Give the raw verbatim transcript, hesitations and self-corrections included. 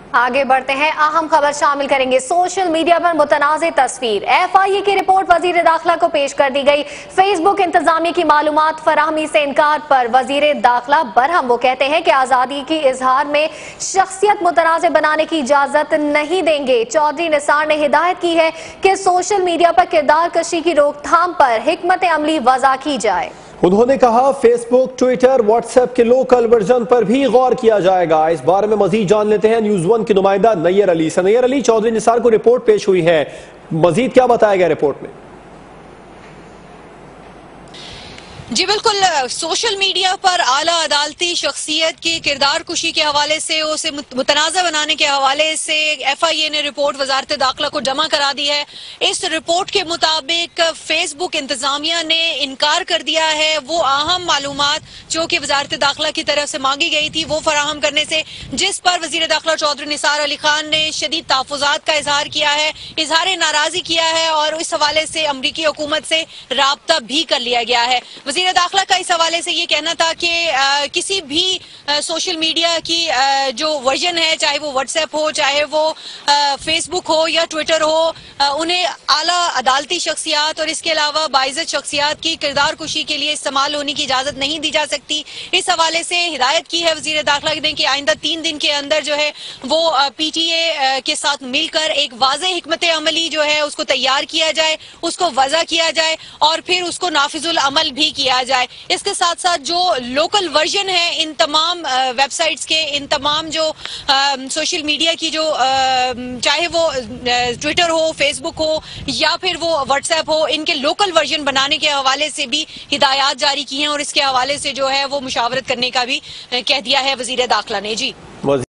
آگے بڑھتے ہیں، اہم خبر شامل کریں گے۔ سوشل میڈیا پر متنازع تصویر، ایف آئی اے کی رپورٹ وزیر داخلہ کو پیش کر دی گئی۔ فیس بک انتظامیہ کی معلومات فراہمی سے انکار پر وزیر داخلہ برہم۔ وہ کہتے ہیں کہ آزادی کی اظہار میں شخصیت متنازع بنانے کی اجازت نہیں دیں گے۔ چودھری نثار نے ہدایت کی ہے کہ سوشل میڈیا پر کردار کشی کی روک تھام پر حکمت عملی وضع کی جائے۔ انہوں نے کہا Facebook, Twitter, WhatsApp کے لوکل ورژن پر بھی غور کیا جائے گا۔ اس بارے میں مزید جان لیتے ہیں نیوز ون کی نمائندہ نیئر علی سے۔ نیئر علی، چودھری نثار کو رپورٹ پیش ہوئی ہے، مزید کیا بتایا گیا رپورٹ میں؟ جی بالکل، سوشل میڈیا پر اعلیٰ عدالتی شخصیت کی کردار کشی کے حوالے سے، اسے متنازع بنانے کے حوالے سے ایف آئی اے نے رپورٹ وزارت داخلہ کو جمع کرا دی ہے۔ اس رپورٹ کے مطابق فیس بک انتظامیہ نے انکار کر دیا ہے وہ اہم معلومات جو کہ وزارت داخلہ کی طرف سے مانگی گئی تھی وہ فراہم کرنے سے، جس پر وزیر داخلہ چودھری نثار علی خان نے شدید تحفظات کا اظہار کیا ہے، اظہار ناراضی کیا ہے، اور اس حوالے سے امریکی حکومت سے رابطہ بھی کر لیا گیا ہے۔ وزیر داخلہ کا اس حوالے سے یہ کہنا تھا کہ کسی بھی سوشل میڈیا کی جو ورژن ہے، چاہے وہ واٹس ایپ ہو، چاہے وہ فیس بک ہو یا ٹویٹر ہو، انہیں اعلیٰ عدالتی شخصیات اور اس کے علاوہ باعزت شخصیات کی کردار کشی کے لیے استعمال ہونے کی اجازت نہیں دی جا سکتی۔ اس حوالے سے ہدایت کی ہے وزیر داخلہ نے کہ آئندہ تین دن کے اندر جو ہے وہ پی ٹی اے کے ساتھ مل کر ایک واضح حکمت عملی جو ہے اس کو تیار کیا جائے، اس کو وضع کیا جائے اور پھر اس کو نافذ العمل بھی کیا جائے۔ اس کے ساتھ ساتھ جو لوکل ورژن ہے ان تمام ویب سائٹس کے، ان تمام جو سوشل میڈیا کی جو چاہے وہ ٹویٹر ہو، فیس بک ہو یا پھر وہ واٹس ایپ ہو، ان کے لوکل ورژن بنانے کے حوالے سے بھی ہدایات جاری کی ہیں اور اس کے حوالے سے جو ہے وہ مشاورت کرنے کا بھی کہہ دیا ہے وزیر داخلہ نے۔ جی